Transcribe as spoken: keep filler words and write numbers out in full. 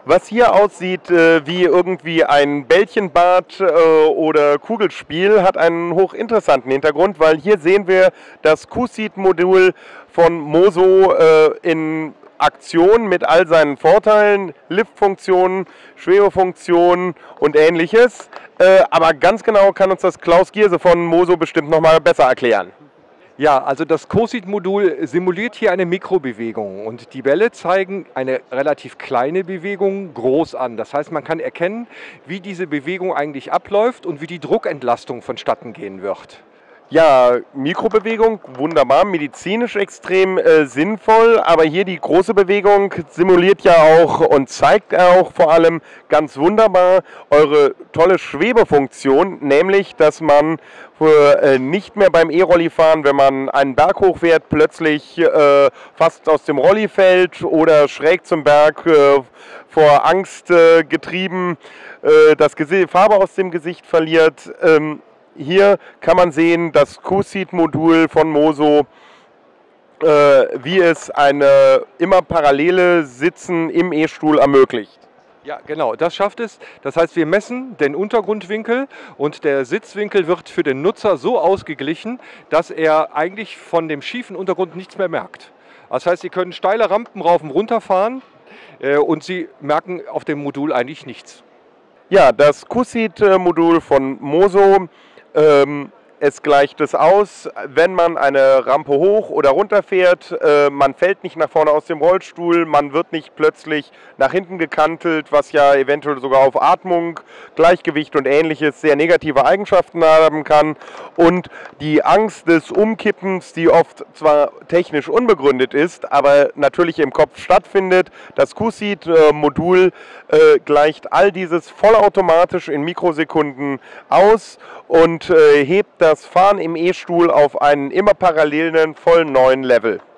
Was hier aussieht äh, wie irgendwie ein Bällchenbad äh, oder Kugelspiel, hat einen hochinteressanten Hintergrund, weil hier sehen wir das Q-Seat-Modul von Moso äh, in Aktion mit all seinen Vorteilen, Liftfunktionen, Schwebefunktionen und ähnliches. Äh, aber ganz genau kann uns das Klaus Gierse von Moso bestimmt noch mal besser erklären. Ja, also das Q-Seat-Modul simuliert hier eine Mikrobewegung und die Bälle zeigen eine relativ kleine Bewegung groß an. Das heißt, man kann erkennen, wie diese Bewegung eigentlich abläuft und wie die Druckentlastung vonstatten gehen wird. Ja, Mikrobewegung, wunderbar, medizinisch extrem äh, sinnvoll, aber hier die große Bewegung simuliert ja auch und zeigt auch vor allem ganz wunderbar eure tolle Schwebefunktion, nämlich, dass man für, äh, nicht mehr beim E-Rolli fahren, wenn man einen Berg hochfährt, plötzlich äh, fast aus dem Rolli fällt oder schräg zum Berg äh, vor Angst äh, getrieben, äh, das Gesicht, Farbe aus dem Gesicht verliert. Ähm, Hier kann man sehen, das Q-Seat-Modul von Moso, äh, wie es eine immer parallele Sitzen im E-Stuhl ermöglicht. Ja, genau, das schafft es. Das heißt, wir messen den Untergrundwinkel und der Sitzwinkel wird für den Nutzer so ausgeglichen, dass er eigentlich von dem schiefen Untergrund nichts mehr merkt. Das heißt, Sie können steile Rampen rauf und runter fahren äh, und Sie merken auf dem Modul eigentlich nichts. Ja, das Q-Seat-Modul von Moso, Ähm, es gleicht es aus, wenn man eine Rampe hoch oder runter fährt, äh, man fällt nicht nach vorne aus dem Rollstuhl, man wird nicht plötzlich nach hinten gekantelt, was ja eventuell sogar auf Atmung, Gleichgewicht und ähnliches sehr negative Eigenschaften haben kann. Und die Angst des Umkippens, die oft zwar technisch unbegründet ist, aber natürlich im Kopf stattfindet, das Q-Seat-Modul äh, gleicht all dieses vollautomatisch in Mikrosekunden aus und äh, hebt das Fahren im E-Stuhl auf einen immer parallelen, voll neuen Level.